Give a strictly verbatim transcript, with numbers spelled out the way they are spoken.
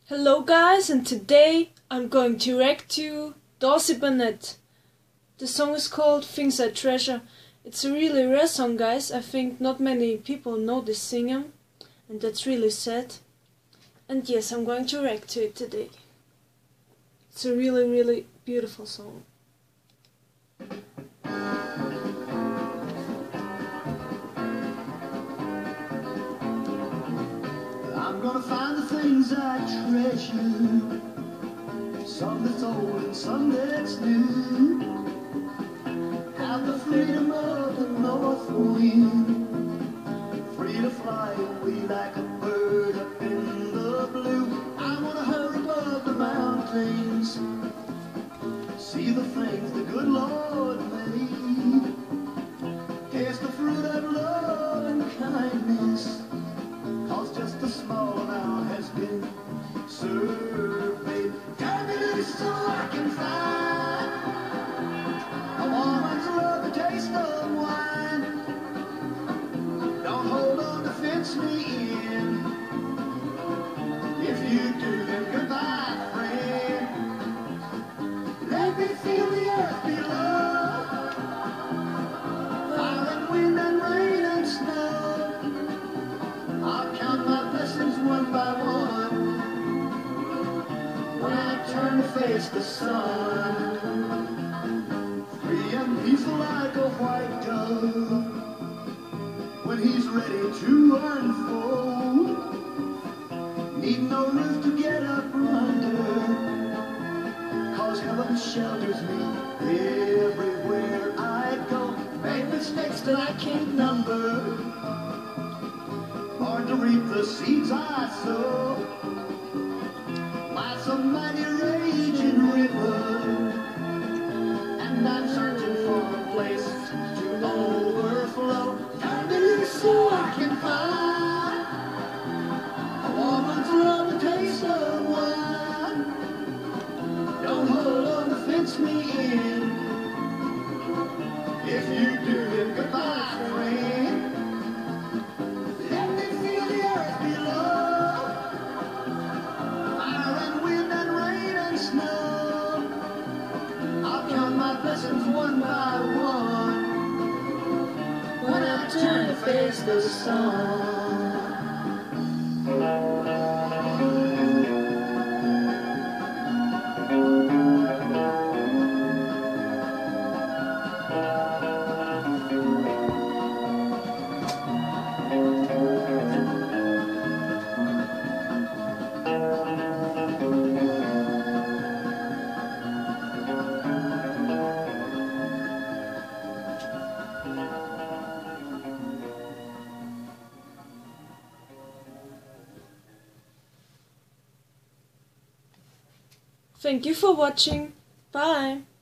Hello guys, and today I'm going to react to Dorsey Burnette. The song is called Things I Treasure. It's a really rare song, guys. I think not many people know this singer, and that's really sad. And yes, I'm going to react to it today. It's a really, really beautiful song. I'm gonna find the things I treasure, some that's old and some that's new. Have the freedom of the north wind, free to fly away like a bird up in the blue. I wanna hurry above the mountains, see the things the good Lord made, taste the fruit of love and kindness, cause just a small amount has been served, babe. Turn me loose so I can find a woman's love, the taste of wine. Don't hold on to fence me in. If you do, then goodbye, friend. Let me feel the earth below, fire and wind and rain and snow. I'll count my blessings one by one when I turn to face the sun. Free and peaceful like a white dove when he's ready to unfold. Need no roof to get up under, cause heaven shelters me everywhere I go. Make mistakes that I can't number, born to reap the seeds I sow. Life's a mighty raging river, and I'm searching for a place to overflow. Turn me loose so I can find a woman's love, the taste of wine. Don't hold on to fence me in. If you do, then goodbye, friend. One by one when I turn to face the sun. Thank you for watching. Bye.